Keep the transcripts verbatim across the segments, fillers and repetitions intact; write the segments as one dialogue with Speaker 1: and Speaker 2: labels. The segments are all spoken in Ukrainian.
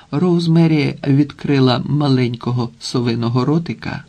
Speaker 1: Роузмері відкрила маленького совиного ротика,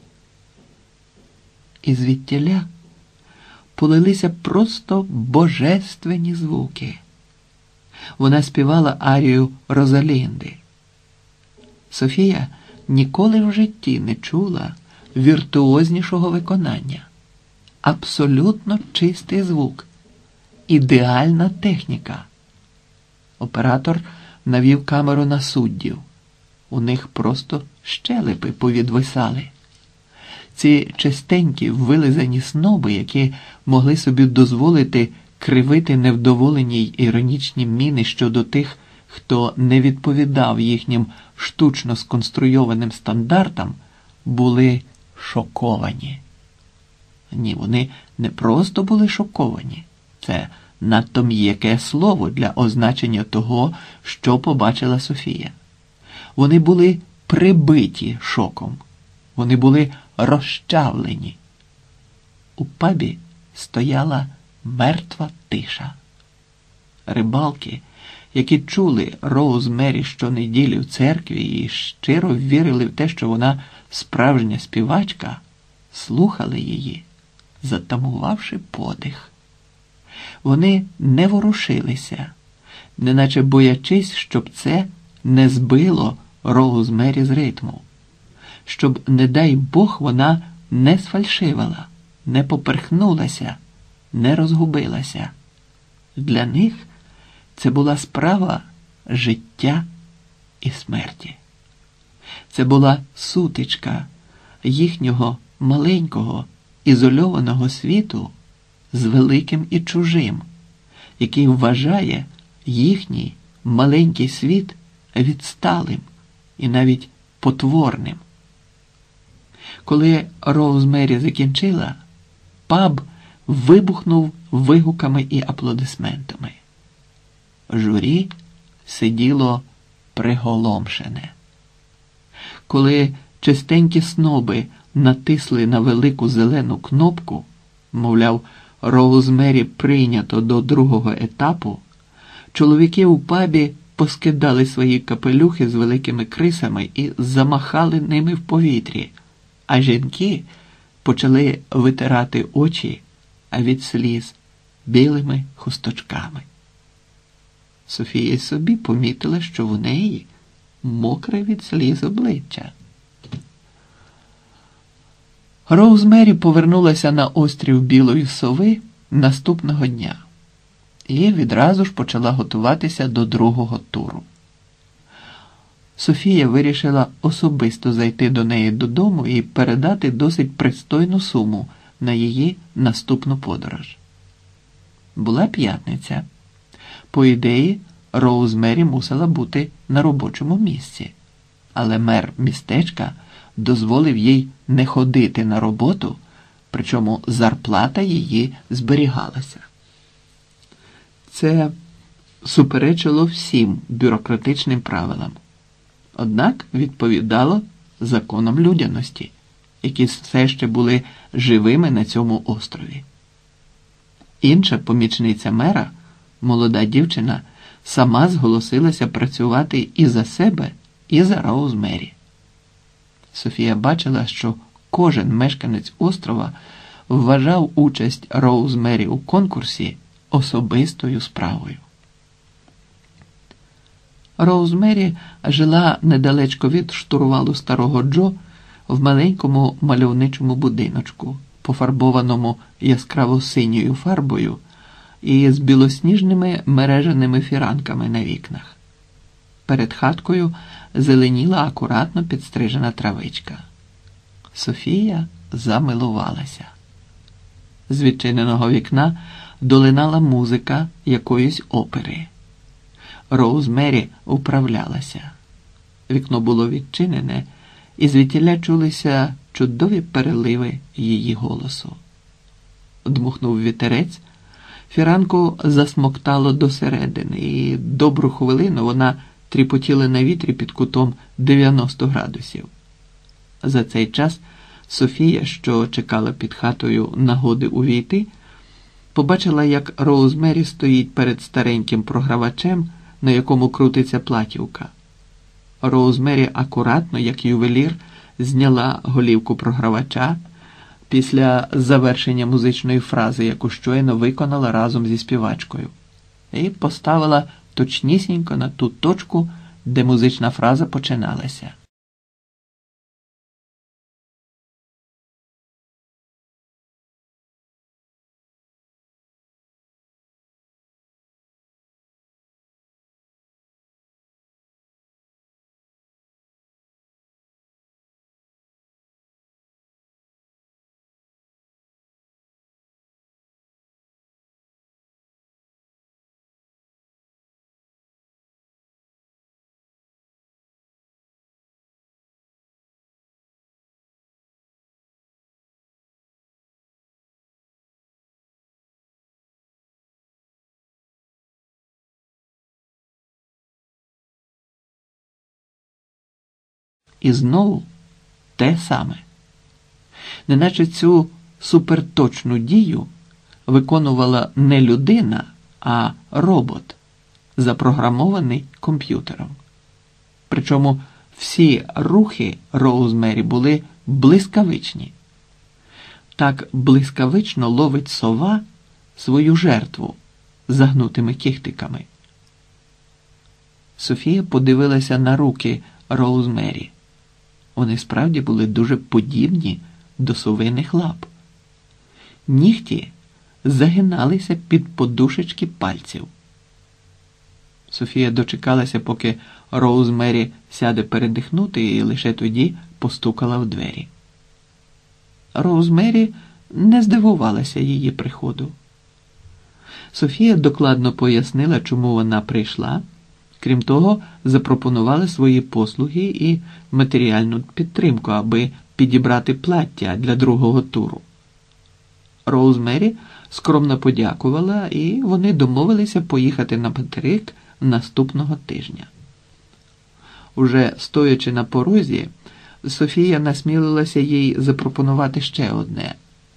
Speaker 1: і звідтіля полилися просто божественні звуки. Вона співала арію Розалінди. Софія ніколи в житті не чула віртуознішого виконання. Абсолютно чистий звук. Ідеальна техніка. Оператор навів камеру на суддів. У них просто щелепи повідвисали. Ці чистенькі, вилизані сноби, які могли собі дозволити кривити невдоволені й іронічні міни щодо тих, хто не відповідав їхнім штучно сконструйованим стандартам, були шоковані. Ні, вони не просто були шоковані. Це надто м'яке слово для означення того, що побачила Софія. Вони були прибиті шоком. Вони були розчавлені. У пабі стояла мертва тиша. Рибалки, які чули Роузмері щонеділі в церкві і щиро вірили в те, що вона справжня співачка, слухали її, затамувавши подих. Вони не ворушилися, неначе боячись, щоб це не збило Роузмері з ритму, щоб, не дай Бог, вона не сфальшивала, не поперхнулася, не розгубилася. Для них це була справа життя і смерті. Це була сутичка їхнього маленького, ізольованого світу з великим і чужим, який вважає їхній маленький світ відсталим і навіть потворним. Коли Роузмері закінчила, паб вибухнув вигуками і аплодисментами. Журі сиділо приголомшене. Коли чистенькі сноби натисли на велику зелену кнопку, мовляв, Роузмері прийнято до другого етапу, чоловіки у пабі поскидали свої капелюхи з великими крисами і замахали ними в повітрі, а жінки почали витирати очі, а від сліз білими хусточками. Софія й собі помітила, що в неї мокре від сліз обличчя. Роузмері повернулася на острів Білої Сови наступного дня і відразу ж почала готуватися до другого туру. Софія вирішила особисто зайти до неї додому і передати досить пристойну суму на її наступну подорож. Була п'ятниця. По ідеї, Роузмері мусила бути на робочому місці, але мер містечка дозволив їй не ходити на роботу, причому зарплата її зберігалася. Це суперечило всім бюрократичним правилам, однак відповідало законам людяності, які все ще були живими на цьому острові. Інша помічниця мера, молода дівчина, сама зголосилася працювати і за себе, і за Роузмері. Софія бачила, що кожен мешканець острова вважав участь Роузмері у конкурсі особистою справою. Роузмері жила недалечко від штурвалу старого Джо в маленькому мальовничому будиночку, пофарбованому яскраво-синьою фарбою і з білосніжними мережаними фіранками на вікнах. Перед хаткою зеленіла акуратно підстрижена травичка. Софія замилувалася. З відчиненого вікна долинала музика якоїсь опери. Роузмері управлялася. Вікно було відчинене, і звідтіля чулися чудові переливи її голосу. Дмухнув вітерець, фіранку засмоктало досередини, і добру хвилину вона тріпотіла на вітрі під кутом дев'яносто градусів. За цей час Софія, що чекала під хатою нагоди увійти, побачила, як Роузмері стоїть перед стареньким програвачем, на якому крутиться платівка. Роузмері акуратно, як ювелір, зняла голівку програвача після завершення музичної фрази, яку щойно виконала разом зі співачкою, і поставила точнісінько на ту точку, де музична фраза починалася. І знову те саме. Неначе цю суперточну дію виконувала не людина, а робот, запрограмований комп'ютером. Причому всі рухи Роузмері були блискавичні. Так блискавично ловить сова свою жертву загнутими кіхтиками. Софія подивилася на руки Роузмері. Вони справді були дуже подібні до совиних лап. Нігті загиналися під подушечки пальців. Софія дочекалася, поки Роузмері сяде передихнути, і лише тоді постукала в двері. Роузмері не здивувалася її приходу. Софія докладно пояснила, чому вона прийшла. Крім того, запропонували свої послуги і матеріальну підтримку, аби підібрати плаття для другого туру. Роузмері скромно подякувала, і вони домовилися поїхати на материк наступного тижня. Уже стоячи на порозі, Софія насмілилася їй запропонувати ще одне.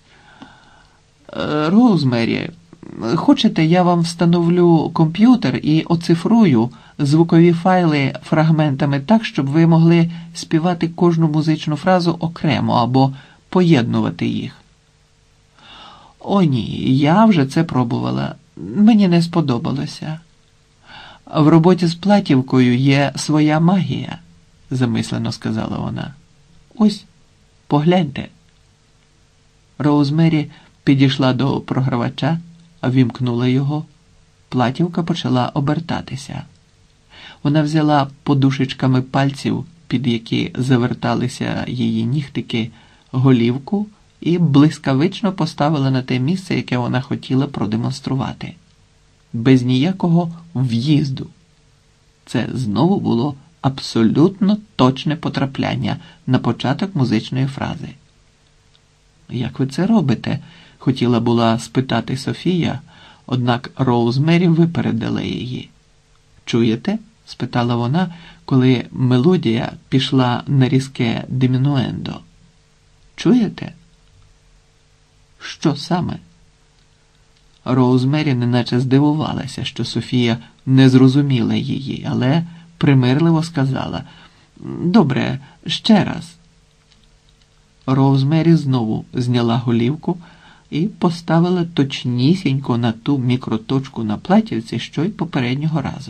Speaker 1: «Роузмері, хочете, я вам встановлю комп'ютер і оцифрую звукові файли фрагментами так, щоб ви могли співати кожну музичну фразу окремо або поєднувати їх?» «О ні, я вже це пробувала. Мені не сподобалося. В роботі з платівкою є своя магія», – замислено сказала вона. «Ось, погляньте». Роузмері підійшла до програвача, вімкнула його. Платівка почала обертатися. Вона взяла подушечками пальців, під які заверталися її нігтики, голівку і блискавично поставила на те місце, яке вона хотіла продемонструвати. Без ніякого в'їзду. Це знову було абсолютно точне потрапляння на початок музичної фрази. «Як ви це робите?» – хотіла була спитати Софія, однак Роузмері випередила її. «Чуєте?» – спитала вона, коли мелодія пішла на різке димінуендо. «Чуєте?» «Що саме?» Роузмері неначе здивувалася, що Софія не зрозуміла її, але примирливо сказала: «Добре, ще раз». Роузмері знову зняла голівку і поставила точнісінько на ту мікроточку на платівці, що й попереднього разу.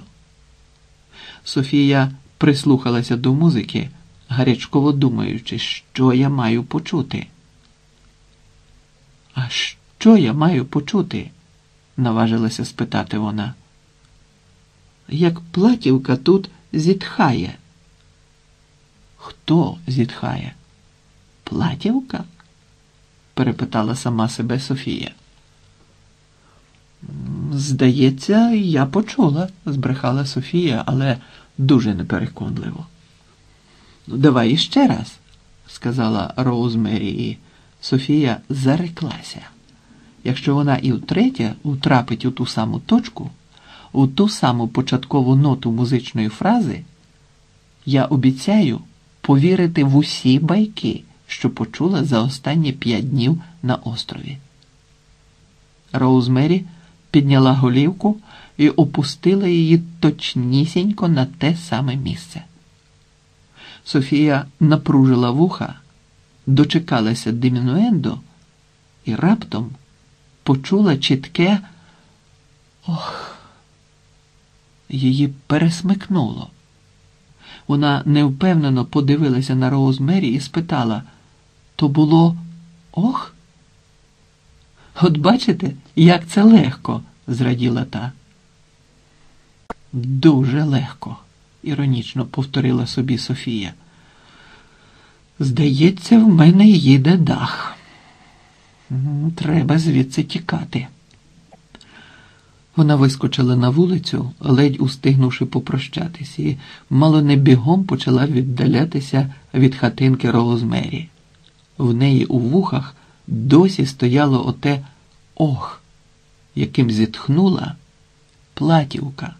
Speaker 1: Софія прислухалася до музики, гарячково думаючи, що я маю почути. «А що я маю почути?» – наважилася спитати вона. «Як платівка тут зітхає». «Хто зітхає? Платівка?» – перепитала сама себе Софія. «Здається, я почула», – збрехала Софія, але дуже непереконливо. «Давай іще раз», – сказала Роузмері, і Софія зареклася. Якщо вона і втретє утрапить у ту саму точку, у ту саму початкову ноту музичної фрази, я обіцяю повірити в усі байки, що почула за останні п'ять днів на острові. Роузмері підняла голівку і опустила її точнісінько на те саме місце. Софія напружила вуха, дочекалася димінуендо і раптом почула чітке «ох». Її пересмикнуло. Вона невпевнено подивилася на Роузмері і спитала: «То було ох?» «От бачите, як це легко», – зраділа та. «Дуже легко», – іронічно повторила собі Софія. «Здається, в мене їде дах. Треба звідси тікати». Вона вискочила на вулицю, ледь устигнувши попрощатись, і мало не бігом почала віддалятися від хатинки Роузмері. В неї у вухах досі стояло оте «ох», яким зітхнула платівка.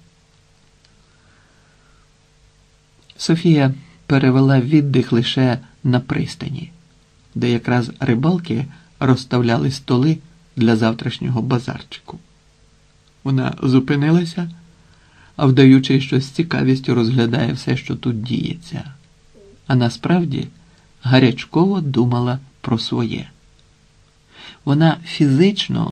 Speaker 1: Софія перевела віддих лише на пристані, де якраз рибалки розставляли столи для завтрашнього базарчику. Вона зупинилася, а вдаючи, що з цікавістю розглядає все, що тут діється. А насправді гарячково думала про своє. Вона фізично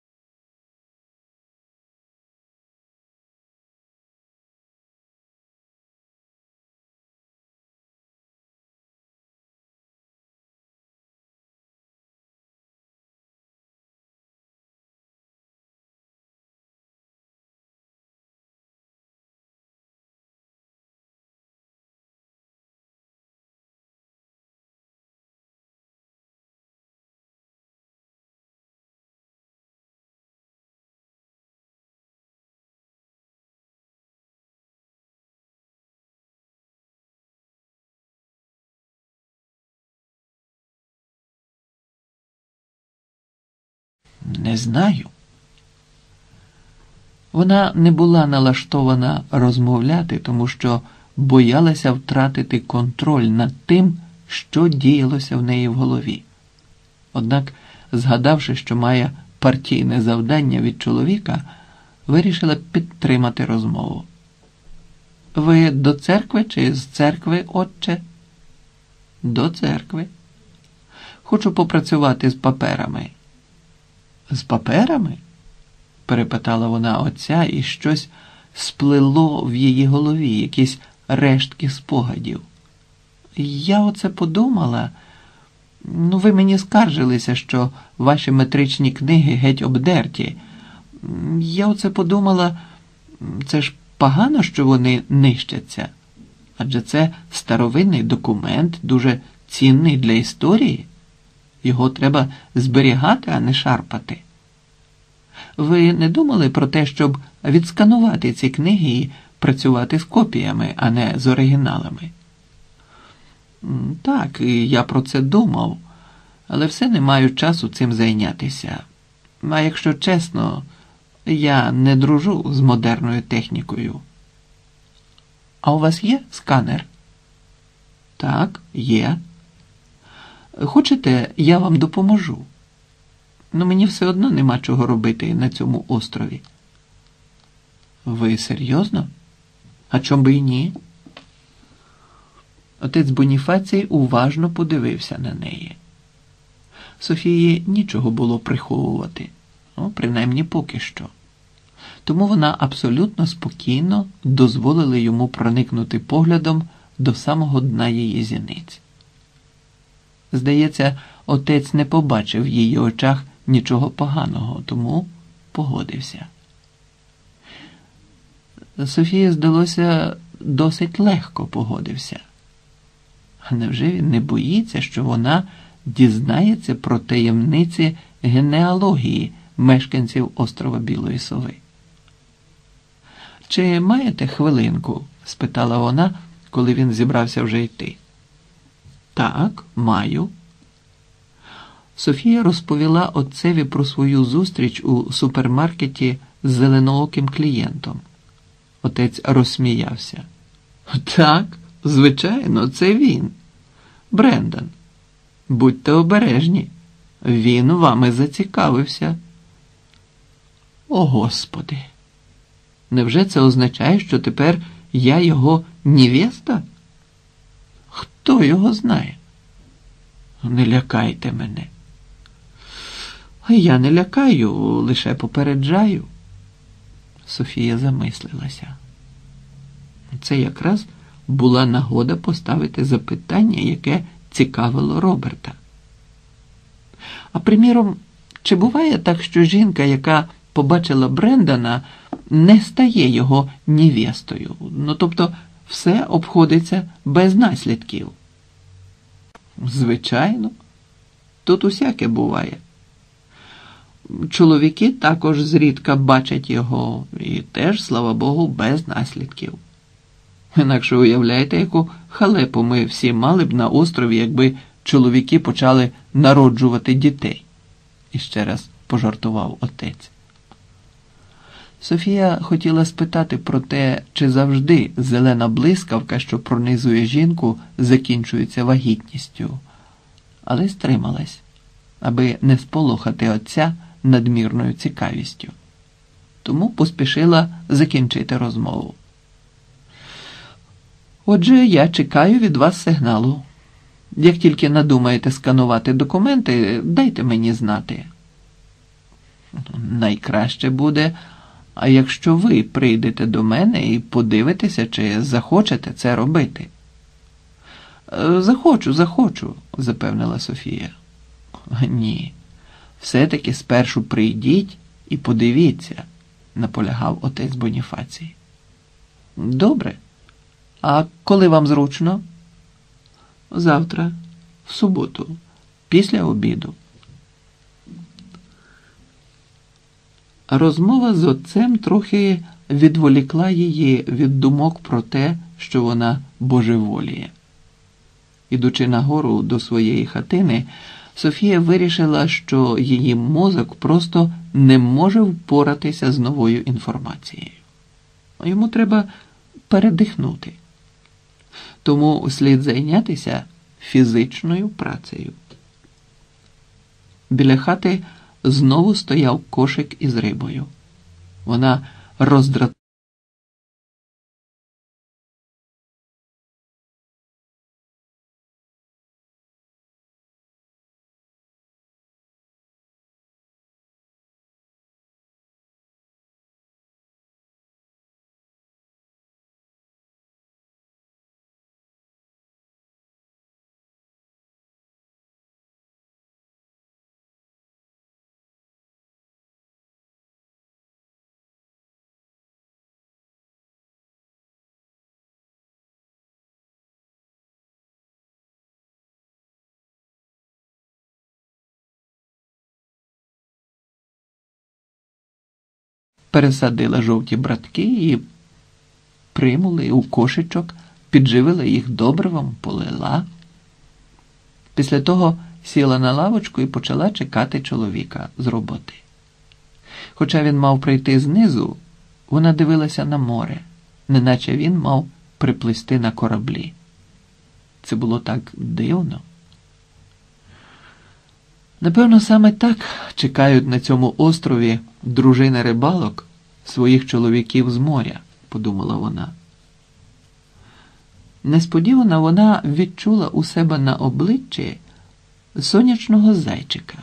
Speaker 1: не знаю. Вона не була налаштована розмовляти, тому що боялася втратити контроль над тим, що діялося в неї в голові. Однак, згадавши, що має партійне завдання від чоловіка, вирішила підтримати розмову. «Ви до церкви чи з церкви, отче?» «До церкви. Хочу попрацювати з паперами». «З паперами?» – перепитала вона отця, і щось сплило в її голові, якісь рештки спогадів. «Я оце подумала. Ну, ви мені скаржилися, що ваші метричні книги геть обдерті. Я оце подумала, це ж погано, що вони нищаться. Адже це старовинний документ, дуже цінний для історії. Його треба зберігати, а не шарпати. Ви не думали про те, щоб відсканувати ці книги і працювати з копіями, а не з оригіналами?» «Так, я про це думав, але все не маю часу цим зайнятися. А якщо чесно, я не дружу з модерною технікою». «А у вас є сканер?» «Так, є». «Хочете, я вам допоможу? Ну, мені все одно нема чого робити на цьому острові». «Ви серйозно? А чом би і ні?» Отець Боніфацій уважно подивився на неї. Софії нічого було приховувати, ну, принаймні поки що. Тому вона абсолютно спокійно дозволила йому проникнути поглядом до самого дна її зіниць. Здається, отець не побачив в її очах нічого поганого, тому погодився. Софії, здалося, досить легко погодився. А невже він не боїться, що вона дізнається про таємниці генеалогії мешканців острова Білої Сови? «Чи маєте хвилинку?» – спитала вона, коли він зібрався вже йти. «Так, маю». Софія розповіла отцеві про свою зустріч у супермаркеті з зеленооким клієнтом. Отець розсміявся. «Так, звичайно, це він. Брендан. Будьте обережні. Він вами зацікавився». «О, Господи! Невже це означає, що тепер я його невеста?» Хто його знає? Не лякайте мене. Я не лякаю, лише попереджаю. Софія замислилася. Це якраз була нагода поставити запитання, яке цікавило Роберта. А приміром, чи буває так, що жінка, яка побачила Брендана, не стає його невестою? Ну, тобто, все обходиться без наслідків? Звичайно. Тут усяке буває. Чоловіки також зрідка бачать його, і теж, слава Богу, без наслідків. Інакше уявляєте, яку халепу ми всі мали б на острові, якби чоловіки почали народжувати дітей. І ще раз пожартував отець. Софія хотіла спитати про те, чи завжди зелена блискавка, що пронизує жінку, закінчується вагітністю. Але стрималась, аби не сполохати отця надмірною цікавістю. Тому поспішила закінчити розмову. Отже, я чекаю від вас сигналу. Як тільки надумаєте сканувати документи, дайте мені знати. Найкраще буде, а якщо ви прийдете до мене і подивитеся, чи захочете це робити. Захочу, захочу, запевнила Софія. Ні, все-таки спершу прийдіть і подивіться, наполягав отець Боніфацій. Добре. А коли вам зручно? Завтра, в суботу, після обіду. Розмова з отцем трохи відволікла її від думок про те, що вона божеволіє. Ідучи нагору до своєї хатини, Софія вирішила, що її мозок просто не може впоратися з новою інформацією. Йому треба передихнути. Тому слід зайнятися фізичною працею. Біля хати знову стояв кошик із рибою. Вона роздратувала. Пересадила жовті братки і примули у кошечок, підживила їх добривом, полила. Після того сіла на лавочку і почала чекати чоловіка з роботи. Хоча він мав прийти знизу, вона дивилася на море, неначе він мав приплисти на кораблі. Це було так дивно. Напевно, саме так чекають на цьому острові дружини рибалок своїх чоловіків з моря, подумала вона. Несподівано вона відчула у себе на обличчі сонячного зайчика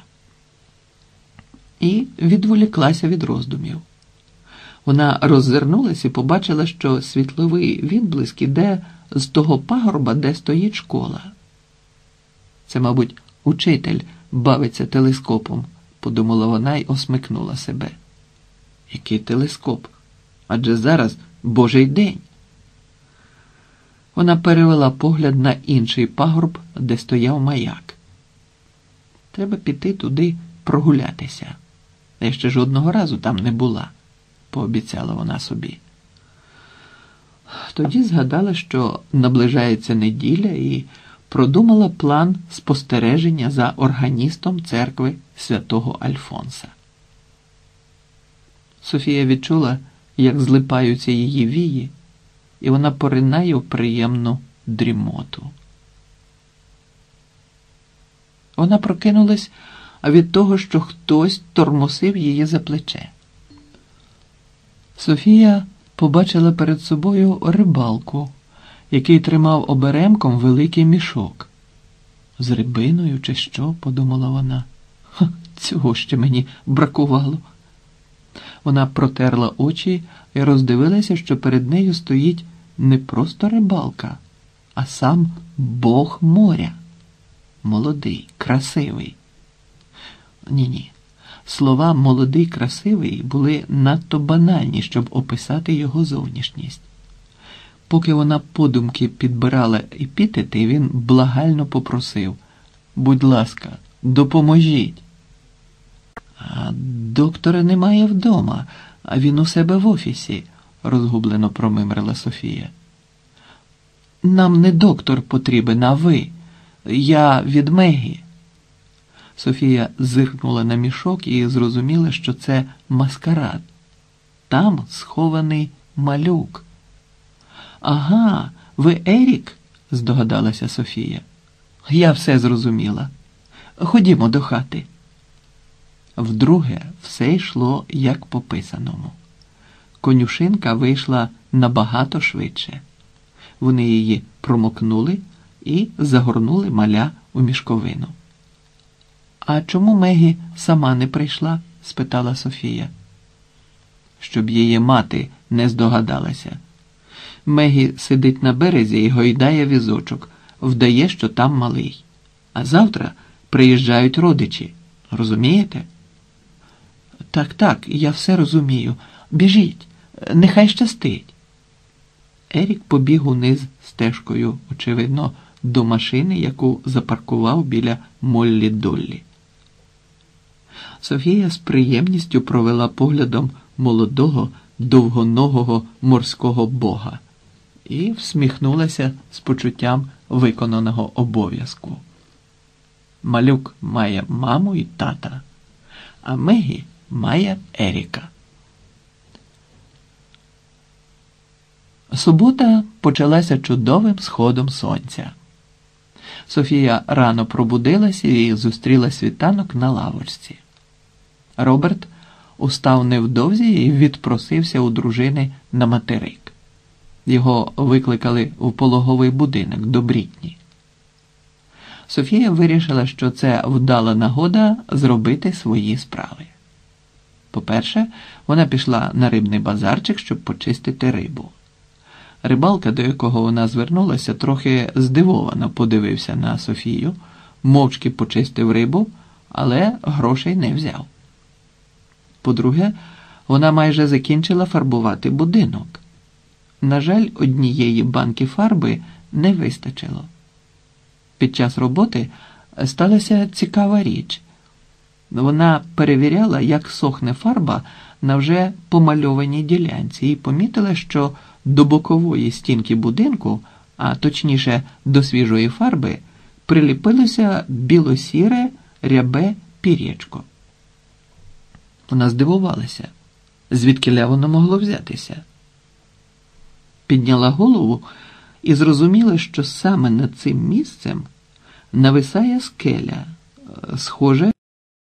Speaker 1: і відволіклася від роздумів. Вона роззирнулась і побачила, що світловий відблиск іде з того пагорба, де стоїть школа. Це, мабуть, учитель бавиться телескопом, подумала вона й осмикнула себе. Який телескоп? Адже зараз Божий день. Вона перевела погляд на інший пагорб, де стояв маяк. Треба піти туди прогулятися. Я ще жодного разу там не була, пообіцяла вона собі. Тоді згадала, що наближається неділя, і продумала план спостереження за органістом церкви святого Альфонса. Софія відчула, як злипаються її вії, і вона поринає в приємну дрімоту. Вона прокинулась від того, що хтось тормосив її за плече. Софія побачила перед собою рибалку, який тримав оберемком великий мішок. З рибиною чи що, подумала вона. Ха, цього ще мені бракувало. Вона протерла очі і роздивилася, що перед нею стоїть не просто рибалка, а сам Бог моря. Молодий, красивий. Ні-ні, слова «молодий, красивий» були надто банальні, щоб описати його зовнішність. Поки вона подумки підбирала епітети, він благально попросив: «Будь ласка, допоможіть». «А доктора немає вдома, а він у себе в офісі», – розгублено промимрила Софія. «Нам не доктор потрібен, а ви. Я від Мегі». Софія зиркнула на мішок і зрозуміла, що це маскарад. Там схований малюк. «Ага, ви Ерік?» – здогадалася Софія. «Я все зрозуміла. Ходімо до хати». Вдруге все йшло як по писаному. Конюшинка вийшла набагато швидше. Вони її промокнули і загорнули маля у мішковину. «А чому Мегі сама не прийшла?» – спитала Софія. Щоб її мати не здогадалася. Мегі сидить на березі і гойдає візочок, вдає, що там малий. А завтра приїжджають родичі. Розумієте? «Так, так, я все розумію. Біжіть, нехай щастить». Ерік побіг униз стежкою, очевидно, до машини, яку запаркував біля Моллі Доллі. Софія з приємністю провела поглядом молодого, довгоногого морського бога і всміхнулася з почуттям виконаного обов'язку. Малюк має маму і тата, а Мегі має Еріка. Субота почалася чудовим сходом сонця. Софія рано пробудилася і зустріла світанок на лавочці. Роберт устав невдовзі і відпросився у дружини на материк. Його викликали у пологовий будинок до Брітні. Софія вирішила, що це вдала нагода зробити свої справи. По-перше, вона пішла на рибний базарчик, щоб почистити рибу. Рибалка, до якого вона звернулася, трохи здивовано подивився на Софію, мовчки почистив рибу, але грошей не взяв. По-друге, вона майже закінчила фарбувати будинок. На жаль, однієї банки фарби не вистачило. Під час роботи сталася цікава річ. Вона перевіряла, як сохне фарба на вже помальованій ділянці, і помітила, що до бокової стінки будинку, а точніше до свіжої фарби, приліпилося білосіре рябе пір'ячко. Вона здивувалася, звідкіля воно могло взятися. Підняла голову і зрозуміла, що саме над цим місцем нависає скеля, схоже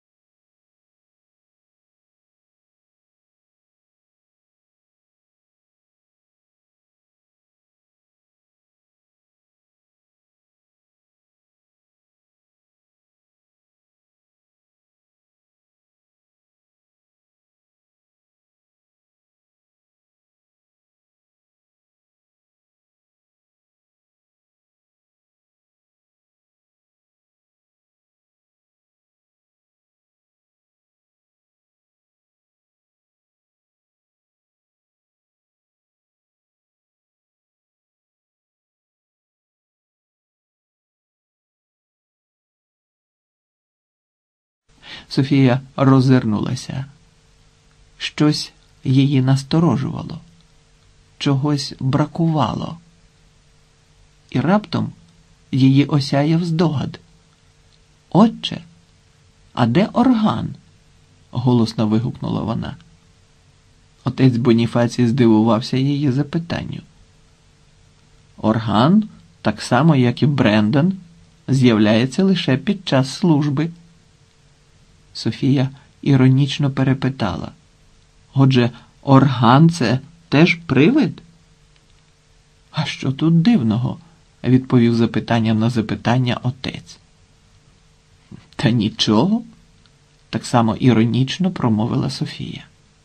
Speaker 1: Софія роззирнулася. Щось її насторожувало. Чогось бракувало. І раптом її осяяв здогад. «Отче, а де орган?» – голосно вигукнула вона. Отець Боніфацій здивувався її запитанню. «Орган, так само як і Брендон, з'являється лише під час служби». Софія іронічно перепитала. «Отже, орган – це теж привид?» А що тут дивного? Відповів запитанням на запитання отець. Та нічого, так само іронічно промовила Софія.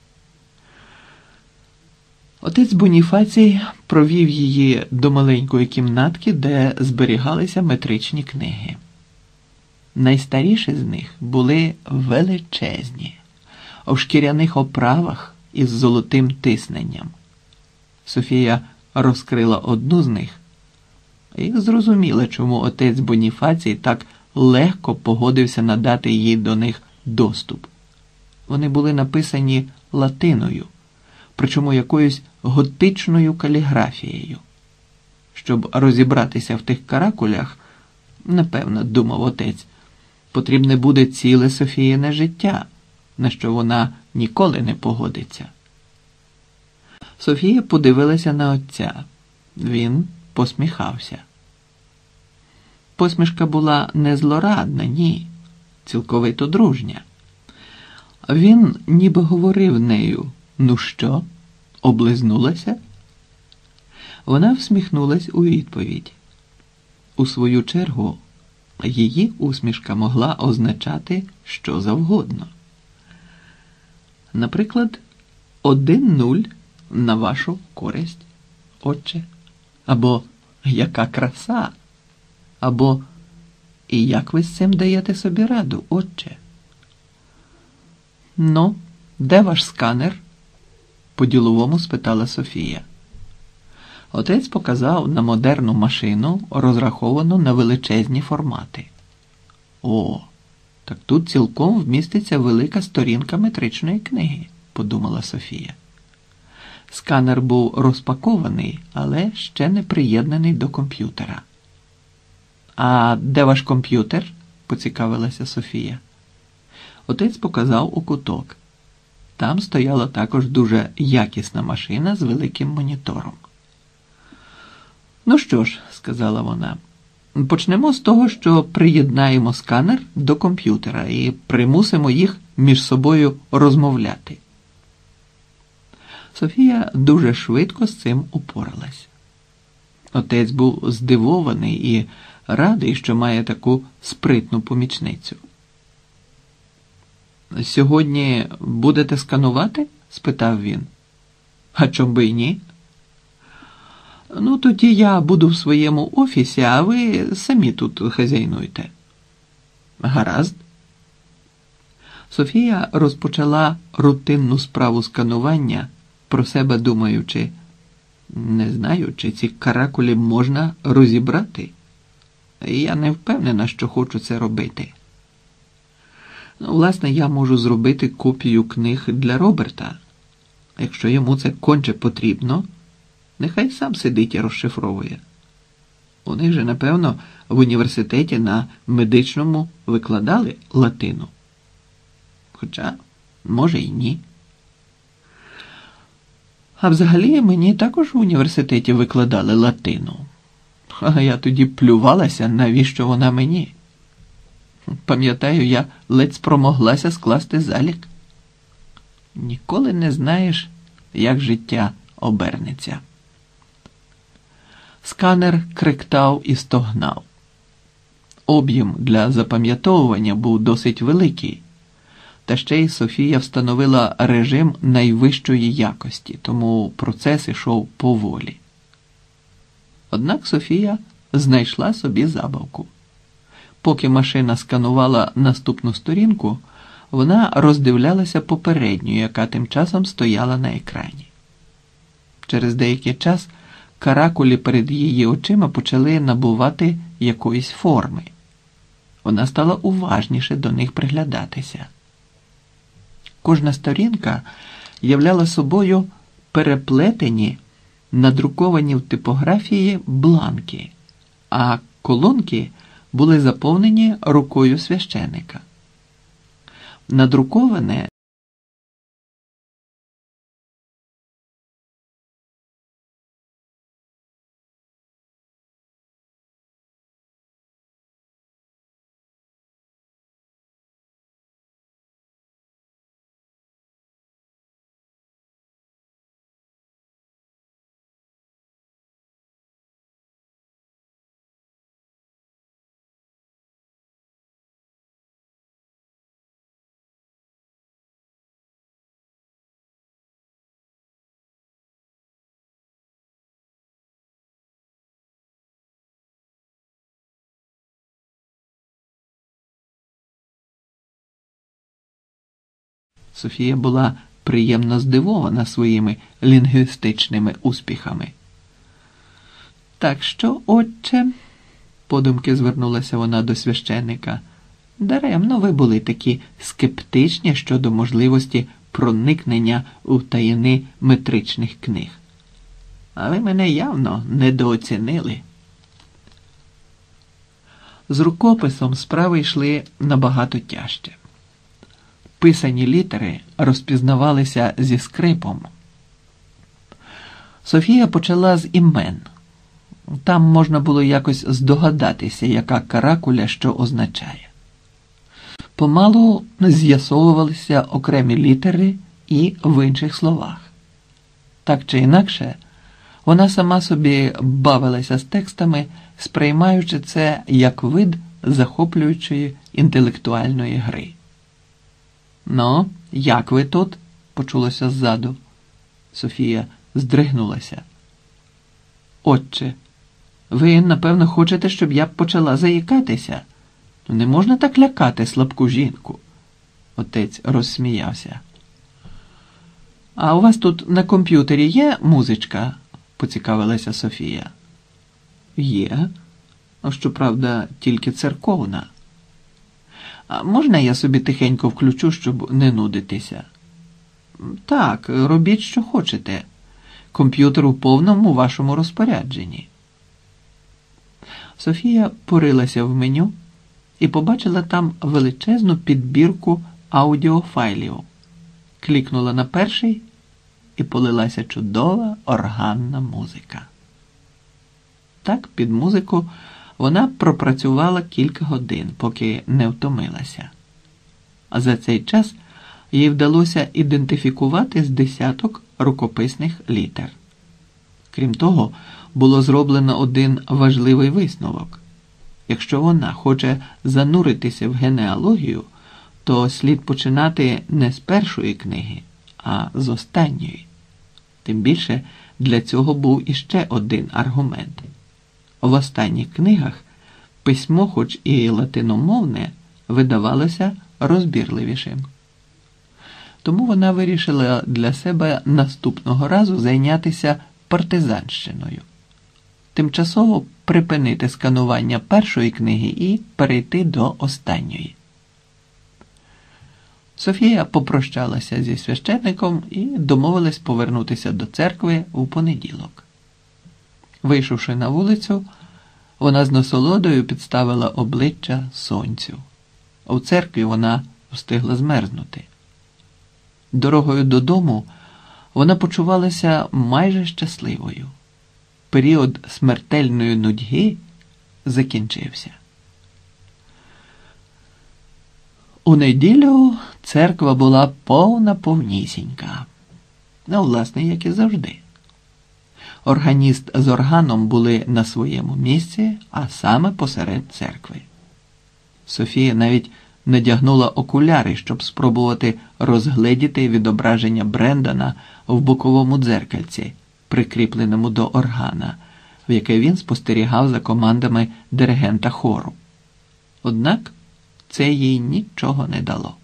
Speaker 1: Отець Боніфацій провів її до маленької кімнатки, де зберігалися метричні книги. Найстаріші з них були величезні, в шкіряних оправах із золотим тисненням. Софія розкрила одну з них і зрозуміла, чому отець Боніфацій так легко погодився надати їй до них доступ. Вони були написані латиною, причому якоюсь готичною каліграфією. Щоб розібратися в тих каракулях, напевно, думав отець, потрібне буде ціле Софіїне життя, на що вона ніколи не погодиться. Софія подивилася на отця. Він посміхався. Посмішка була не злорадна, ні, цілковито дружня. Він ніби говорив нею: «Ну що, облизнулася?» Вона всміхнулась у відповідь. У свою чергу, її усмішка могла означати що завгодно. Наприклад, один нуль на вашу користь, отче. Або яка краса. Або і як ви з цим даєте собі раду, отче. Ну, де ваш сканер? По-діловому спитала Софія. Отець показав на модерну машину, розраховану на величезні формати. О, так тут цілком вміститься велика сторінка метричної книги, подумала Софія. Сканер був розпакований, але ще не приєднаний до комп'ютера. А де ваш комп'ютер? Поцікавилася Софія. Отець показав у куток. Там стояла також дуже якісна машина з великим монітором. Ну що ж, сказала вона, почнемо з того, що приєднаємо сканер до комп'ютера і примусимо їх між собою розмовляти. Софія дуже швидко з цим упоралась. Отець був здивований і радий, що має таку спритну помічницю. «Сьогодні будете сканувати?» – спитав він. «А чом би й ні?» «Ну, тоді я буду в своєму офісі, а ви самі тут хазяйнуйте». «Гаразд». Софія розпочала рутинну справу сканування, про себе думаючи, не знаю, чи ці каракулі можна розібрати. Я не впевнена, що хочу це робити. Ну, власне, я можу зробити копію книг для Роберта. Якщо йому це конче потрібно, нехай сам сидить і розшифровує. У них же, напевно, в університеті на медичному викладали латину. Хоча, може й ні. А взагалі мені також в університеті викладали латину. А я тоді плювалася, навіщо вона мені. Пам'ятаю, я ледь спромоглася скласти залік. Ніколи не знаєш, як життя обернеться. Сканер криктав і стогнав. Об'єм для запам'ятовування був досить великий, та ще й Софія встановила режим найвищої якості, тому процес ішов поволі. Однак Софія знайшла собі забавку. Поки машина сканувала наступну сторінку, вона роздивлялася попередню, яка тим часом стояла на екрані. Через деякий час каракулі перед її очима почали набувати якоїсь форми. Вона стала уважніше до них приглядатися. Кожна сторінка являла собою переплетені, надруковані в типографії бланки, а колонки були заповнені рукою священика. Надруковане Софія була приємно здивована своїми лінгвістичними успіхами. «Так що, отче», – подумки звернулася вона до священника, – «даремно ви були такі скептичні щодо можливості проникнення у таїни метричних книг. А ви мене явно недооцінили». З рукописом справи йшли набагато тяжче. Писані літери розпізнавалися зі скрипом. Софія почала з імен. Там можна було якось здогадатися, яка каракуля що означає. Помалу з'ясовувалися окремі літери і в інших словах. Так чи інакше, вона сама собі бавилася з текстами, сприймаючи це як вид захоплюючої інтелектуальної гри. «Ну, як ви тут?» – почулося ззаду. Софія здригнулася. «Отче, ви, напевно, хочете, щоб я почала заїкатися? Не можна так лякати слабку жінку». Отець розсміявся. «А у вас тут на комп'ютері є музичка?» – поцікавилася Софія. «Є. Щоправда, тільки церковна. А можна я собі тихенько включу, щоб не нудитися?» «Так, робіть, що хочете. Комп'ютер у повному вашому розпорядженні». Софія порилася в меню і побачила там величезну підбірку аудіофайлів. Клікнула на перший, і полилася чудова органна музика. Так, під музику вона пропрацювала кілька годин, поки не втомилася. А за цей час їй вдалося ідентифікувати з десяток рукописних літер. Крім того, було зроблено один важливий висновок. Якщо вона хоче зануритися в генеалогію, то слід починати не з першої книги, а з останньої. Тим більше для цього був іще один аргумент. В останніх книгах письмо, хоч і латиномовне, видавалося розбірливішим. Тому вона вирішила для себе наступного разу зайнятися партизанщиною. Тимчасово припинити сканування першої книги і перейти до останньої. Софія попрощалася зі священником і домовилась повернутися до церкви у понеділок. Вийшовши на вулицю, вона з насолодою підставила обличчя сонцю. У церкві вона встигла змерзнути. Дорогою додому вона почувалася майже щасливою. Період смертельної нудьги закінчився. У неділю церква була повна-повнісінька. Ну, власне, як і завжди. Органіст з органом були на своєму місці, а саме посеред церкви. Софія навіть надягнула окуляри, щоб спробувати розгледіти відображення Брендана в боковому дзеркальці, прикріпленому до органа, в яке він спостерігав за командами диригента хору. Однак це їй нічого не дало.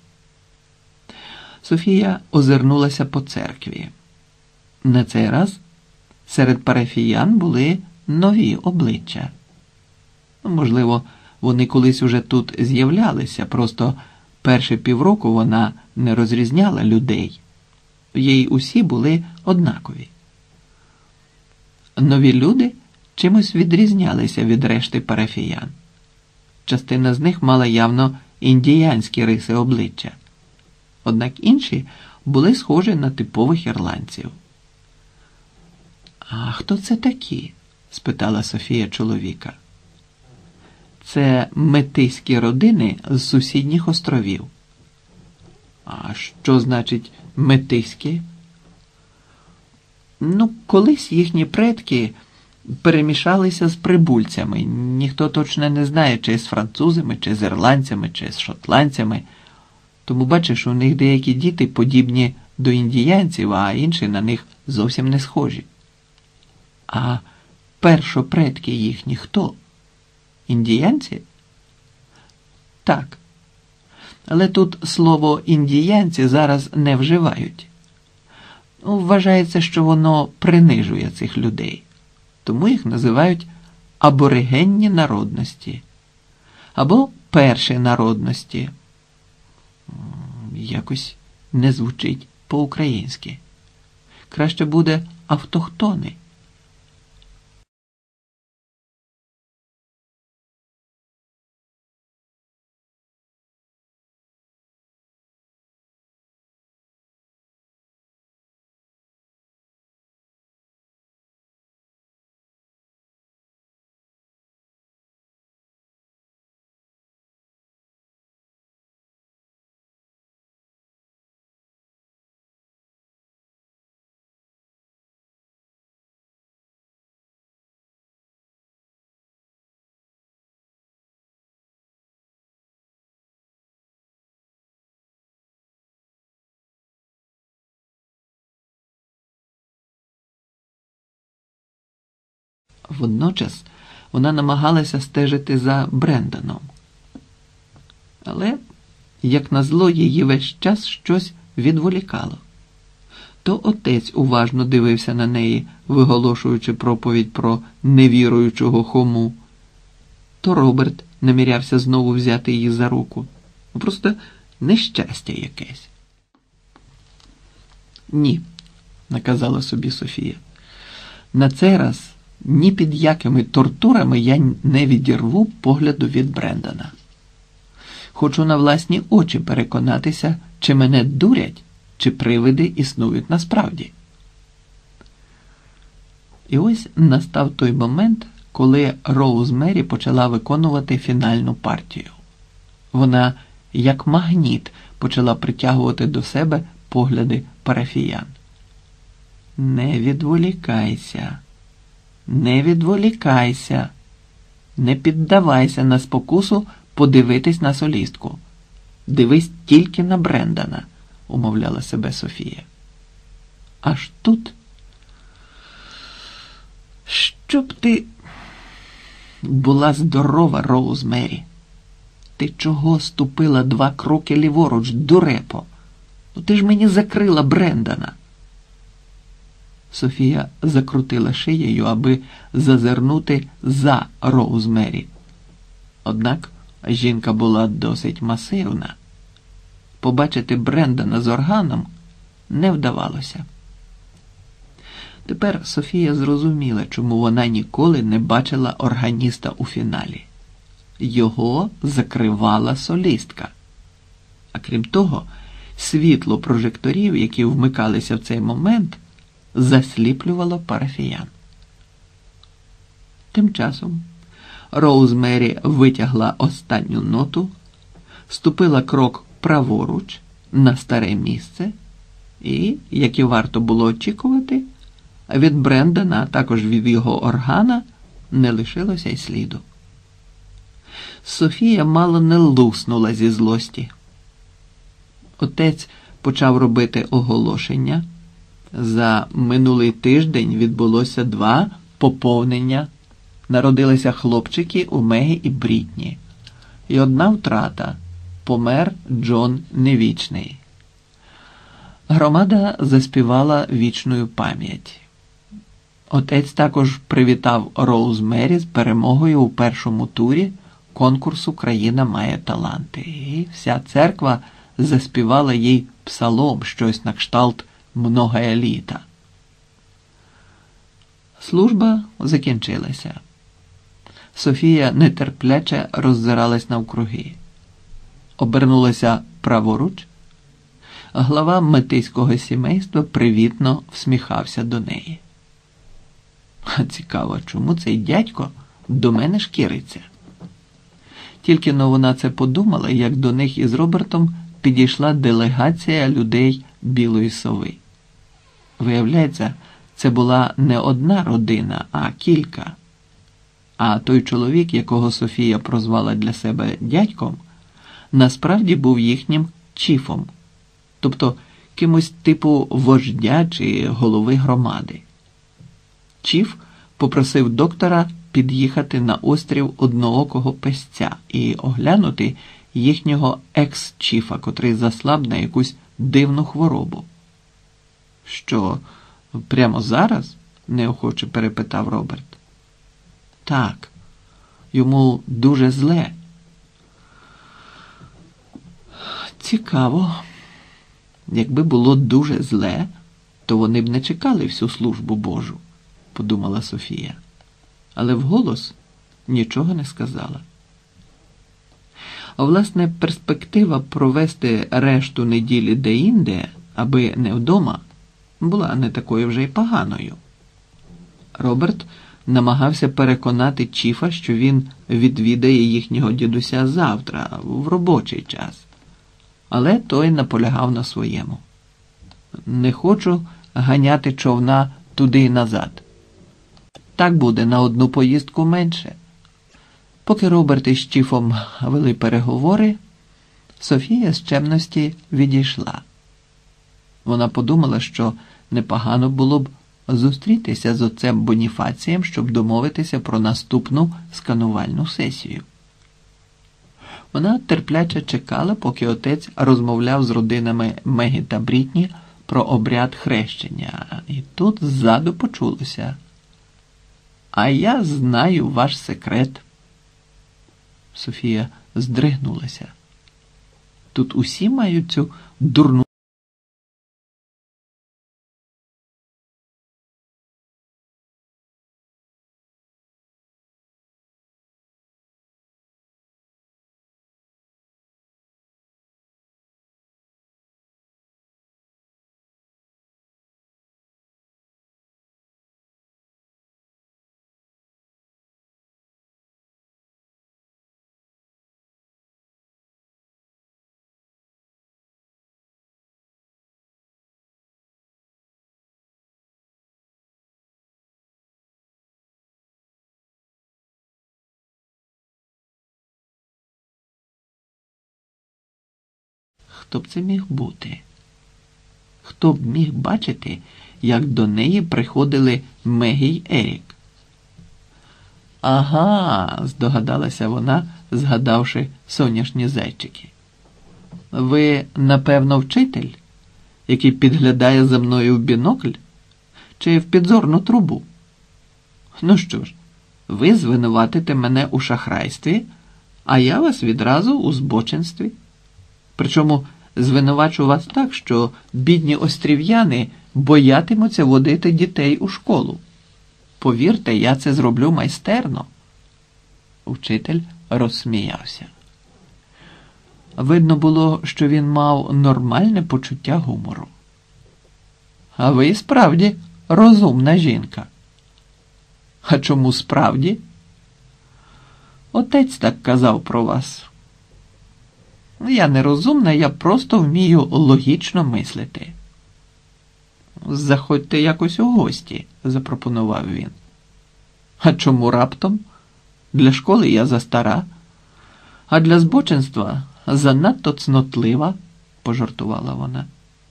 Speaker 1: Софія озирнулася по церкві. На цей раз серед парафіян були нові обличчя. Можливо, вони колись уже тут з'являлися, просто перші півроку вона не розрізняла людей. Їй усі були однакові. Нові люди чимось відрізнялися від решти парафіян. Частина з них мала явно індіянські риси обличчя. Однак інші були схожі на типових ірландців. «А хто це такі?» – спитала Софія чоловіка. «Це метиські родини з сусідніх островів». «А що значить метиські?» «Ну, колись їхні предки перемішалися з прибульцями. Ніхто точно не знає, чи з французами, чи з ірландцями, чи з шотландцями. Тому, бачиш, у них деякі діти подібні до індіянців, а інші на них зовсім не схожі». «А першопредки їхні хто? Індіянці?» «Так. Але тут слово «індіянці» зараз не вживають. Ну, вважається, що воно принижує цих людей. Тому їх називають аборигенні народності. Або перші народності. Якось не звучить по-українськи. Краще буде автохтони. Водночас вона намагалася стежити за Бренданом. Але, як назло, її весь час щось відволікало. То отець уважно дивився на неї, виголошуючи проповідь про невіруючого хому, то Роберт намірявся знову взяти її за руку. Просто нещастя якесь. «Ні», – наказала собі Софія. «На цей раз ні під якими тортурами я не відірву погляду від Брендана. Хочу на власні очі переконатися, чи мене дурять, чи привиди існують насправді». І ось настав той момент, коли Роузмері почала виконувати фінальну партію. Вона, як магніт, почала притягувати до себе погляди парафіян. «Не відволікайся, не відволікайся, не піддавайся на спокусу подивитись на солістку. Дивись тільки на Брендана», – умовляла себе Софія. Аж тут... «Щоб ти була здорова, Роузмері. Ти чого ступила два кроки ліворуч, дурепо? Ну ти ж мені закрила Брендана». Софія закрутила шиєю, аби зазирнути за Роузмері. Однак жінка була досить масивна. Побачити Брендана з органом не вдавалося. Тепер Софія зрозуміла, чому вона ніколи не бачила органіста у фіналі. Його закривала солістка. А крім того, світло прожекторів, які вмикалися в цей момент, засліплювало парафіян. Тим часом Роузмері витягла останню ноту, ступила крок праворуч на старе місце і, як і варто було очікувати, від Брендана, а також від його органа, не лишилося й сліду. Софія мало не луснула зі злості. Отець почав робити оголошення. За минулий тиждень відбулося два поповнення. Народилися хлопчики у Мегі і Брітні. І одна втрата. Помер Джон Невічний. Громада заспівала вічною пам'ять. Отець також привітав Роузмері з перемогою у першому турі конкурсу «Країна має таланти». І вся церква заспівала їй псалом, щось на кшталт «Многая літа». Служба закінчилася. Софія нетерпляче роззиралась навкруги. Обернулася праворуч. Глава метиського сімейства привітно всміхався до неї. Цікаво, чому цей дядько до мене шкіриться? Тільки-но вона це подумала, як до них із Робертом підійшла делегація людей Білої Сови. Виявляється, це була не одна родина, а кілька. А той чоловік, якого Софія прозвала для себе дядьком, насправді був їхнім чіфом, тобто кимось типу вождя чи голови громади. Чіф попросив доктора під'їхати на острів Одноокого Песця і оглянути, їхнього екс-чіфа, котрий заслаб на якусь дивну хворобу. Що, прямо зараз? Неохоче перепитав Роберт. Так, йому дуже зле. Цікаво. Якби було дуже зле, то вони б не чекали всю службу Божу, подумала Софія. Але вголос нічого не сказала. А власне, перспектива провести решту неділі де-інде, аби не вдома, була не такою вже й поганою. Роберт намагався переконати Чіфа, що він відвідає їхнього дідуся завтра, в робочий час. Але той наполягав на своєму. Не хочу ганяти човна туди й назад. Так буде на одну поїздку менше. Поки Роберт із Чіфом вели переговори, Софія з чемності відійшла. Вона подумала, що непогано було б зустрітися з отцем Боніфацієм, щоб домовитися про наступну сканувальну сесію. Вона терпляче чекала, поки отець розмовляв з родинами Мегі та Брітні про обряд хрещення. І тут ззаду почулося: «А я знаю ваш секрет». Софія здригнулася. Тут усі мають цю дурну Хто б це міг бути? Хто б міг бачити, як до неї приходили Мегі й Ерік? Ага, здогадалася вона, згадавши соняшні зайчики. Ви, напевно, вчитель, який підглядає за мною в бінокль чи в підзорну трубу? Ну що ж, ви звинуватите мене у шахрайстві, а я вас відразу у збочинстві. Причому звинувачу вас так, що бідні острів'яни боятимуться водити дітей у школу. Повірте, я це зроблю майстерно. Учитель розсміявся. Видно було, що він мав нормальне почуття гумору. А ви справді розумна жінка. А чому справді? Отець так казав про вас. Я не розумна, я просто вмію логічно мислити. Заходьте якось у гості, запропонував він. А чому раптом? Для школи я застара, а для збочинства занадто цнотлива, пожартувала вона.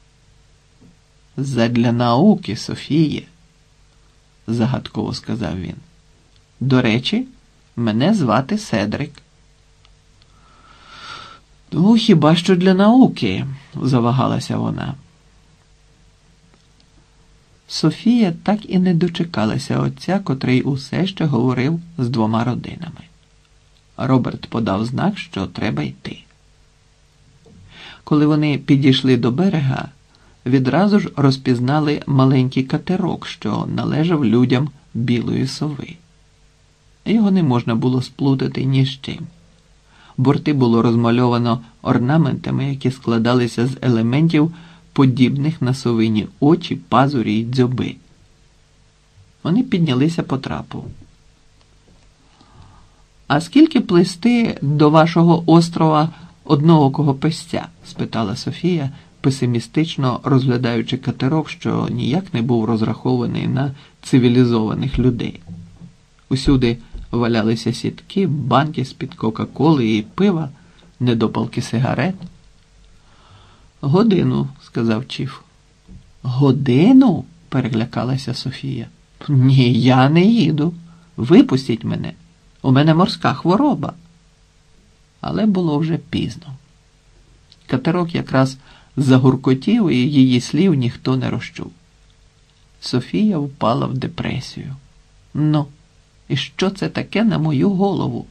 Speaker 1: Задля науки, Софіє, загадково сказав він. До речі, мене звати Седрик. Ну, хіба що для науки, завагалася вона. Софія так і не дочекалася отця, котрий усе ще говорив з двома родинами. Роберт подав знак, що треба йти. Коли вони підійшли до берега, відразу ж розпізнали маленький катерок, що належав людям Білої Сови. Його не можна було сплутати ні з чим. Борти було розмальовано орнаментами, які складалися з елементів, подібних на совині очі, пазурі й дзьоби. Вони піднялися по трапу. «А скільки плисти до вашого острова одноокого песця?» – спитала Софія, песимістично розглядаючи катерок, що ніяк не був розрахований на цивілізованих людей. Усюди валялися сітки, банки з-під Кока-Коли і пива, недопалки сигарет. «Годину», – сказав Чіф. «Годину?» – перелякалася Софія. «Ні, я не їду. Випустіть мене. У мене морська хвороба». Але було вже пізно. Катерок якраз загуркотів, і її слів ніхто не розчув. Софія впала в депресію. Ну, і що це таке на мою голову?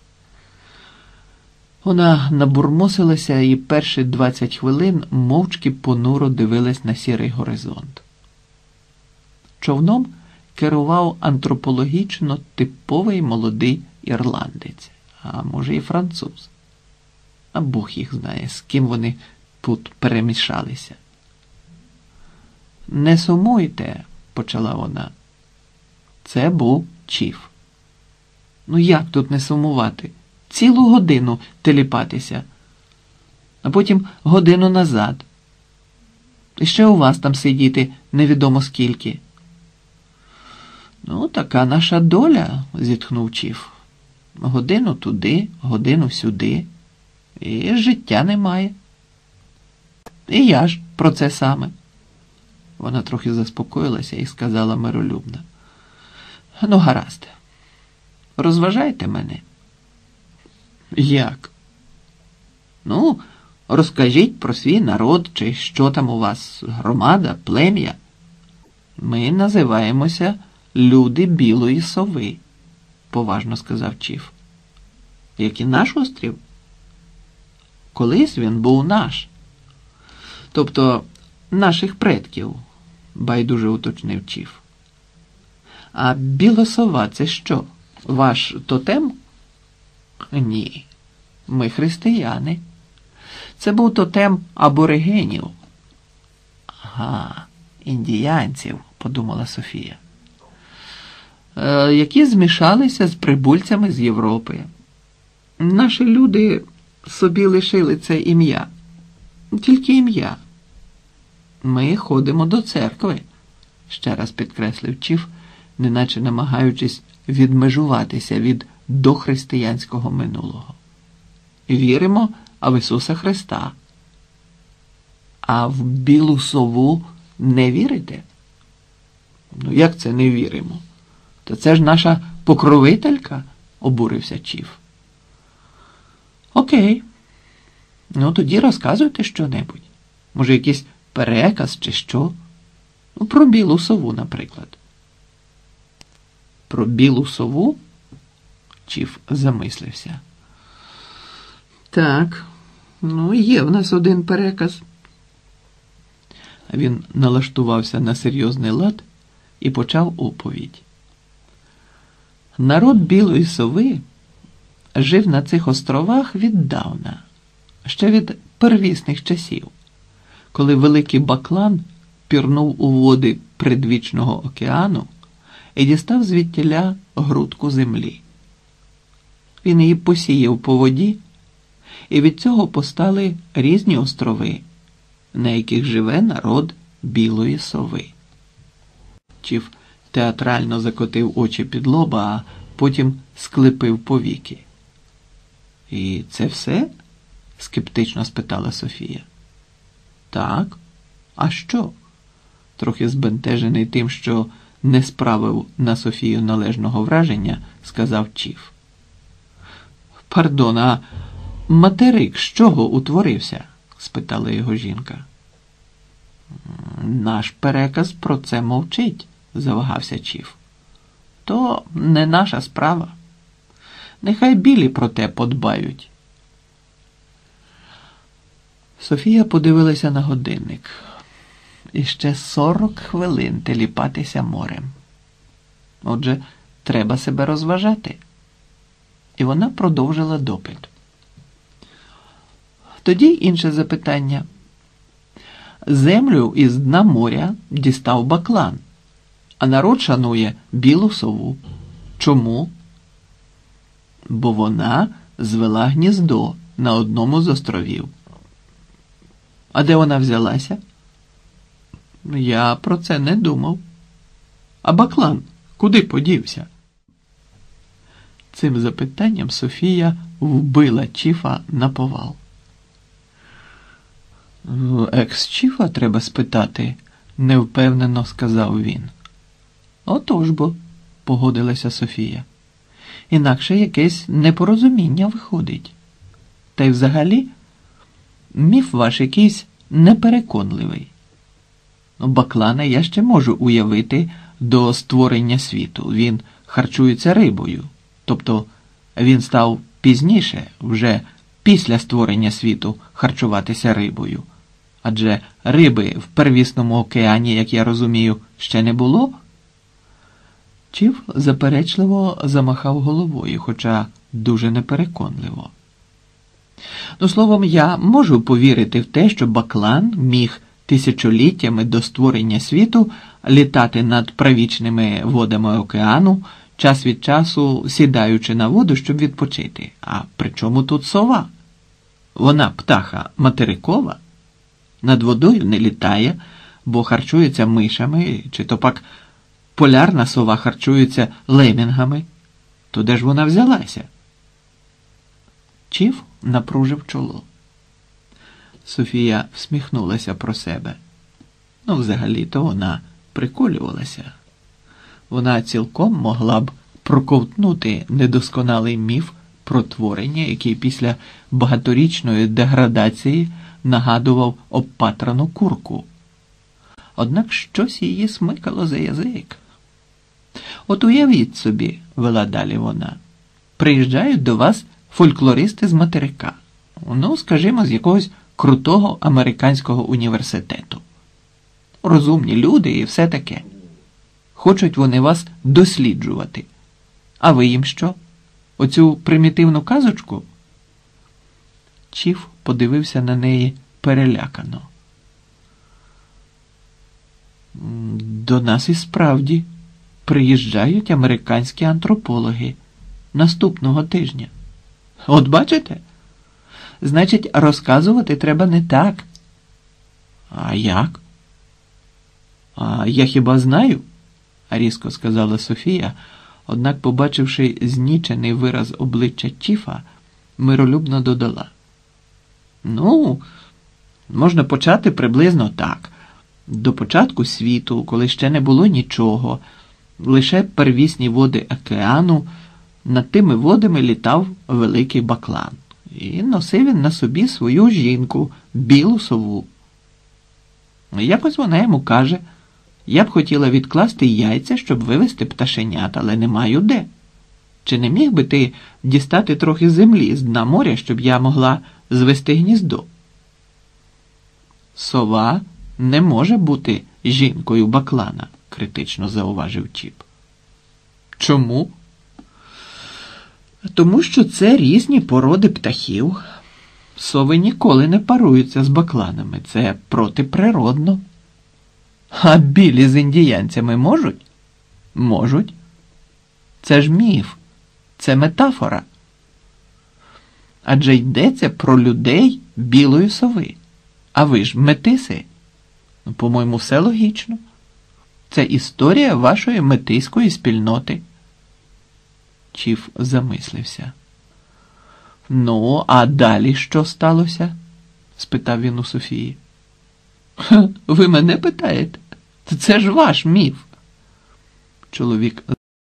Speaker 1: Вона набурмосилася і перші двадцять хвилин мовчки понуро дивилась на сірий горизонт. Човном керував антропологічно типовий молодий ірландець, а може і француз. А Бог їх знає, з ким вони тут перемішалися. «Не сумуйте», – почала вона. Це був Чіф. Ну як тут не сумувати? Цілу годину теліпатися, а потім годину назад. І ще у вас там сидіти невідомо скільки. Ну, така наша доля, зітхнув Чіф. Годину туди, годину сюди. І життя немає. І я ж про це саме. Вона трохи заспокоїлася і сказала миролюбно. Ну, гаразд. Розважайте мене. Як? Ну, розкажіть про свій народ, чи що там у вас, громада, плем'я. Ми називаємося люди білої сови, поважно сказав Чіф. Як і наш острів? Колись він був наш. Тобто наших предків, байдуже уточнив Чіф. А білосова – це що? Ваш тотем? Ні, ми християни. Це був тотем аборигенів. Ага, індіянців, подумала Софія. Е, які змішалися з прибульцями з Європи. Наші люди собі лишили це ім'я. Тільки ім'я. Ми ходимо до церкви, ще раз підкреслив Чіф, неначе намагаючись відмежуватися від дохристиянського минулого. Віримо в Ісуса Христа. А в білу сову не вірите? Ну, як це не віримо? Та це ж наша покровителька, обурився Чіф. Окей. Ну, тоді розказуйте що-небудь. Може, якийсь переказ чи що? Ну, про білу сову, наприклад. Про білу сову? Чіф замислився. Так, ну є в нас один переказ. Він налаштувався на серйозний лад і почав оповідь. Народ білої сови жив на цих островах віддавна, ще від первісних часів, коли великий баклан пірнув у води предвічного океану і дістав звідтіля грудку землі. Він її посіяв по воді, і від цього постали різні острови, на яких живе народ білої сови. Чіф театрально закотив очі під лоба, а потім склепив повіки. «І це все?» – скептично спитала Софія. «Так. А що?» – трохи збентежений тим, що не справив на Софію належного враження, сказав Чіф. «Пардон, а материк з чого утворився?» – спитала його жінка. «Наш переказ про це мовчить», – завагався Чіф. «То не наша справа. Нехай білі про те подбають». Софія подивилася на годинник. Іще сорок хвилин теліпатися морем. Отже, треба себе розважати. І вона продовжила допит. Тоді інше запитання. Землю із дна моря дістав баклан, а народ шанує білу сову. Чому? Бо вона звела гніздо на одному з островів. А де вона взялася? Я про це не думав. А баклан куди подівся? Цим запитанням Софія вбила Чіфа наповал. «Екс-Чіфа треба спитати», – невпевнено сказав він. «Отож бо», – погодилася Софія. «Інакше якесь непорозуміння виходить». Та й взагалі, міф ваш якийсь непереконливий. Баклана я ще можу уявити до створення світу. Він харчується рибою. Тобто він став пізніше, вже після створення світу, харчуватися рибою. Адже риби в первісному океані, як я розумію, ще не було. Чіф заперечливо замахав головою, хоча дуже непереконливо. Ну, словом, я можу повірити в те, що Баклан міг тисячоліттями до створення світу літати над правічними водами океану, час від часу сідаючи на воду, щоб відпочити. А при чому тут сова? Вона птаха материкова, над водою не літає, бо харчується мишами, чи то пак полярна сова харчується лемінгами. То де ж вона взялася? Чіф напружив чоло. Софія всміхнулася про себе. Ну, взагалі-то вона приколювалася. Вона цілком могла б проковтнути недосконалий міф про творення, який після багаторічної деградації нагадував обпатрану курку. Однак щось її смикало за язик. От уявіть собі, вела далі вона, приїжджають до вас фольклористи з материка. Ну, скажімо, з якогось крутого американського університету. Розумні люди і все таке. Хочуть вони вас досліджувати. А ви їм що? Оцю примітивну казочку? Чіф подивився на неї перелякано. До нас і справді приїжджають американські антропологи наступного тижня. От бачите? Значить, розказувати треба не так. А як? А я хіба знаю? Різко сказала Софія, однак, побачивши знічений вираз обличчя Чіфа, миролюбно додала. Ну, можна почати приблизно так. До початку світу, коли ще не було нічого, лише первісні води океану, над тими водами літав великий Баклан. І носив він на собі свою жінку, білу сову. Якось вона йому каже, я б хотіла відкласти яйця, щоб вивести пташенят, але не маю де. Чи не міг би ти дістати трохи землі з дна моря, щоб я могла звести гніздо? Сова не може бути жінкою Баклана, критично зауважив Чіп. Чому? Тому що це різні породи птахів. Сови ніколи не паруються з бакланами. Це протиприродно. А білі з індіянцями можуть? Можуть. Це ж міф. Це метафора. Адже йдеться про людей білої сови. А ви ж метиси. Ну, по-моєму, все логічно. Це історія вашої метиської спільноти. Чіф замислився. Ну, а далі що сталося? Спитав він у Софії. Ви мене питаєте? Це ж ваш міф. Чоловік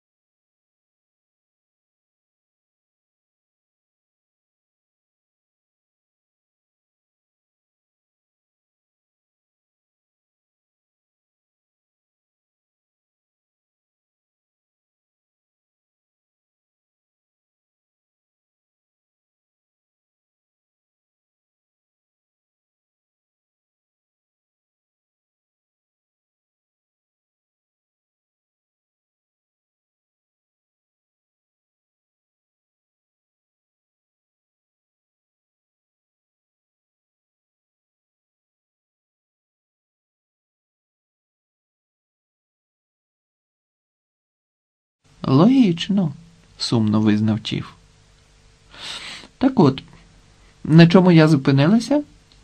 Speaker 1: логічно, сумно визнав Чіф. Так от, на чому я зупинилася?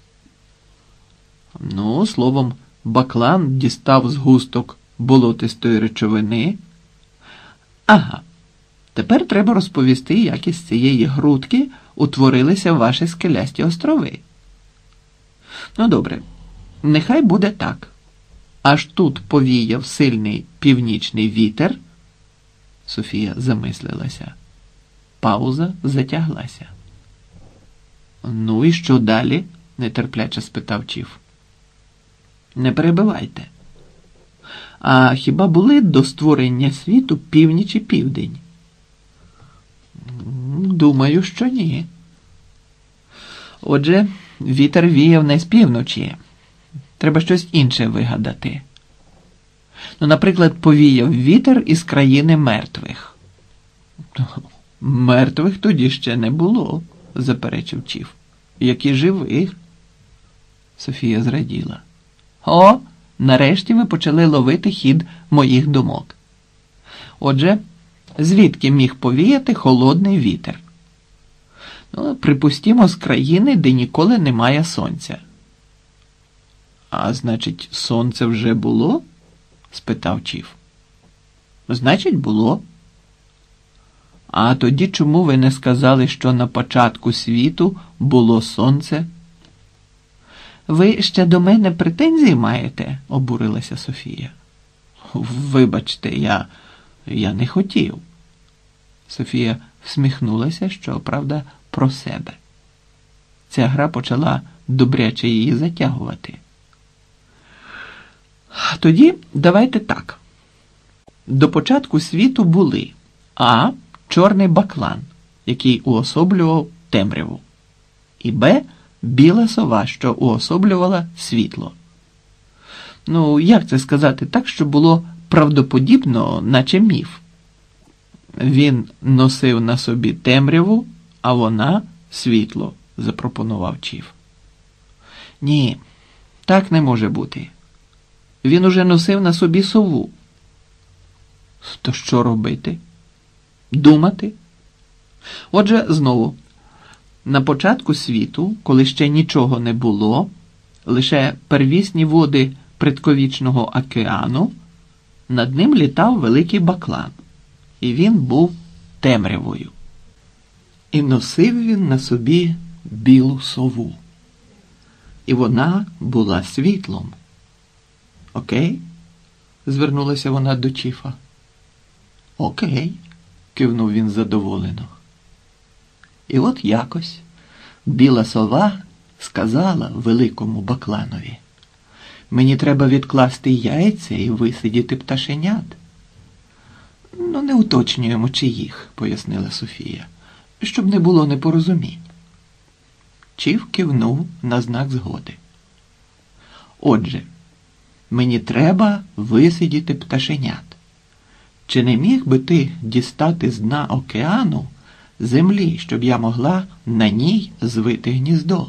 Speaker 1: Ну, словом, Баклан дістав згусток болотистої речовини. Ага, тепер треба розповісти, як із цієї грудки утворилися ваші скелясті острови. Ну, добре, нехай буде так. Аж тут повіяв сильний північний вітер. Софія замислилася. Пауза затяглася. Ну і що далі? Нетерпляче спитав Чіф. Не перебивайте. А хіба були до створення світу північ і південь? Думаю, що ні. Отже, вітер віяв не з півночі. Треба щось інше вигадати. Ну, наприклад, повіяв вітер із країни мертвих. Мертвих тоді ще не було, заперечив Чіф. Як і живих. Софія зраділа. О, нарешті ви почали ловити хід моїх думок. Отже, звідки міг повіяти холодний вітер? Ну, припустімо, з країни, де ніколи немає сонця. А значить, сонце вже було? Спитав Чіф. Значить, було. А тоді чому ви не сказали, що на початку світу було сонце? Ви ще до мене претензії маєте? Обурилася Софія. Вибачте, я, я не хотів. Софія всміхнулася, що, правда, про себе. Ця гра почала добряче її затягувати. Тоді давайте так. До початку світу були А. Чорний баклан, який уособлював темряву, і Б. Біла сова, що уособлювала світло. Ну, як це сказати так, щоб було правдоподібно, наче міф? Він носив на собі темряву, а вона світло, запропонував Чіф. Ні, так не може бути. Він уже носив на собі сову. То що робити? Думати? Отже, знову, на початку світу, коли ще нічого не було, лише первісні води предковічного океану, над ним літав великий баклан, і він був темрявою. І носив він на собі білу сову. І вона була світлом. Окей? Звернулася вона до Чіфа. Окей, кивнув він задоволено. І от якось біла сова сказала великому бакланові: мені треба відкласти яйця і висидіти пташенят. Ну, не уточнюємо, чиїх, пояснила Софія, щоб не було непорозумінь. Чіф кивнув на знак згоди. Отже, мені треба висидіти пташенят. Чи не міг би ти дістати з дна океану землі, щоб я могла на ній звити гніздо?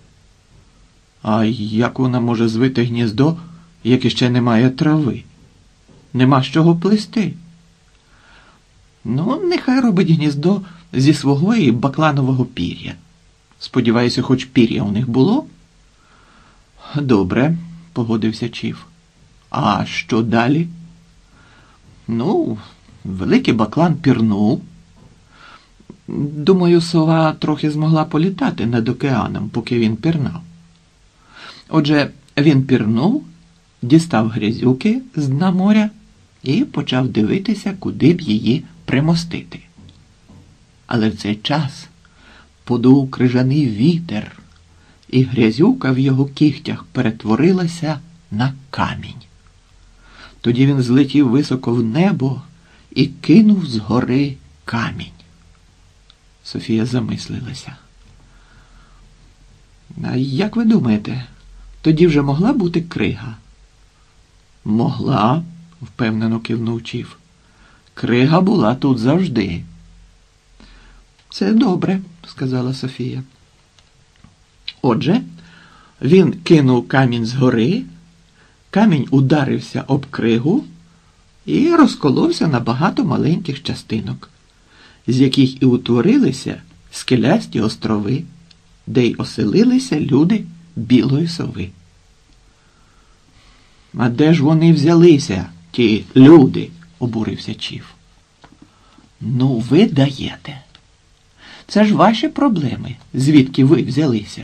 Speaker 1: А як вона може звити гніздо, як іще немає трави? Нема з чого плести. Ну, нехай робить гніздо зі свого і бакланового пір'я. Сподіваюся, хоч пір'я у них було? Добре, погодився Чіф. А що далі? Ну, великий баклан пірнув. Думаю, сова трохи змогла політати над океаном, поки він пірнав. Отже, він пірнув, дістав грязюки з дна моря і почав дивитися, куди б її примостити. Але в цей час подув крижаний вітер, і грязюка в його кігтях перетворилася на камінь. Тоді він злетів високо в небо і кинув згори камінь. Софія замислилася. А як ви думаєте, тоді вже могла бути крига? Могла, впевнено кивнув Чіф. Крига була тут завжди. Це добре, сказала Софія. Отже, він кинув камінь згори, камінь ударився об кригу і розколовся на багато маленьких частинок, з яких і утворилися скелясті острови, де й оселилися люди білої сови. А де ж вони взялися, ті люди? Обурився Чіф. Ну, ви даєте. Це ж ваші проблеми, звідки ви взялися.